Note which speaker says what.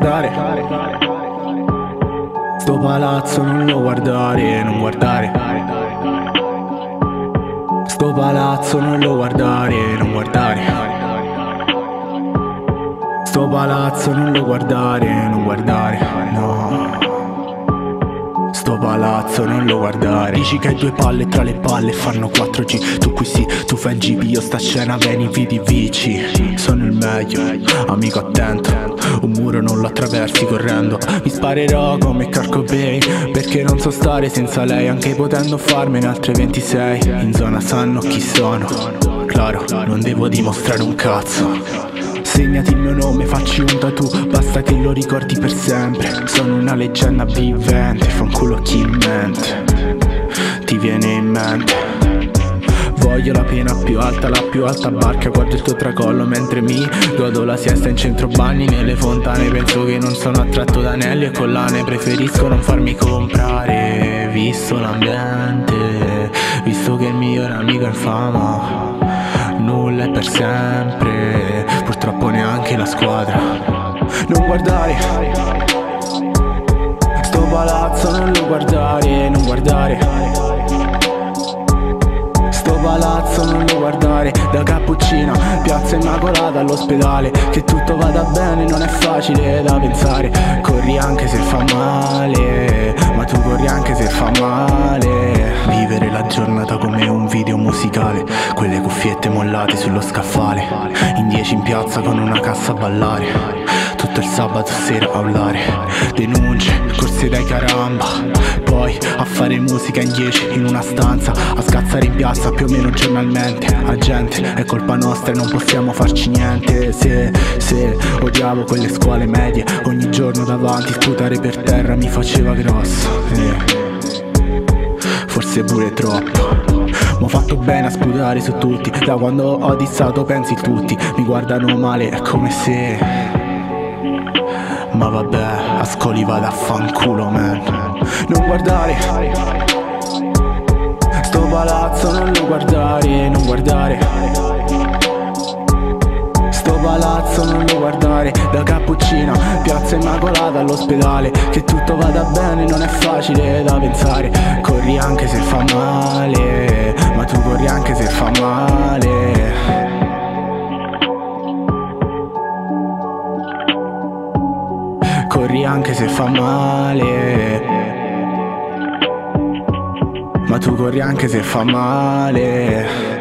Speaker 1: guardare. Sto palazzo non lo guardare, non guardare. Sto palazzo non lo guardare, non guardare. Sto palazzo non lo guardare, non guardare, no. Sto palazzo non lo guardare. Dici che hai due palle tra le palle fanno 4G. Tu qui sì, tu fai il GP, io sta scena veni vidi vici. Sono il meglio, amico attento. Un muro non lo attraversi correndo. Mi sparerò come Kurt Cobain, perché non so stare senza lei, anche potendo farmene altre 26. In zona sanno chi sono, claro, non devo dimostrare un cazzo. Segnati il mio nome, facci un tattoo, basta che lo ricordi per sempre. Sono una leggenda vivente, fanculo chi mente, ti viene in mente. Voglio la pena più alta, la più alta barca, guardo il tuo tracollo mentre mi godo la siesta in centro bagni, nelle fontane. Penso che non sono attratto da anelli e collane, preferisco non farmi comprare, visto l'ambiente, visto che il miglior amico è in fama. Nulla è per sempre, purtroppo neanche la squadra. Non guardare, sto palazzo non lo guardare, non guardare. Sto palazzo non lo guardare, da Cappuccina, Piazza Immacolata all'ospedale. Che tutto vada bene non è facile da pensare. Corri anche se fa male, ma tu corri anche se fa male. Vivere la giornata come un video musicale, quelle cuffiette mollate sullo scaffale, in 10 in piazza con una cassa a ballare, tutto il sabato sera a urlare. Denunce, corse dai caramba, poi a fare musica in 10 in una stanza, a scazzare in piazza più o meno giornalmente. Agente, è colpa nostra e non possiamo farci niente. Se odiavo quelle scuole medie, ogni giorno davanti sputare per terra mi faceva grosso, forse pure troppo. M'ho fatto bene a sputare su tutti, da quando ho dissato pensi tutti mi guardano male, è come se... Ma vabbè, a scoli vado a fanculo, man. Non guardare, sto palazzo non lo guardare, non guardare. Sto palazzo non lo guardare, da Cappuccina, Piazza Immacolata all'ospedale. Che tutto vada bene non è facile da pensare. Corri anche se fa male, ma tu corri anche se fa male. Corri anche se fa male, ma tu corri anche se fa male.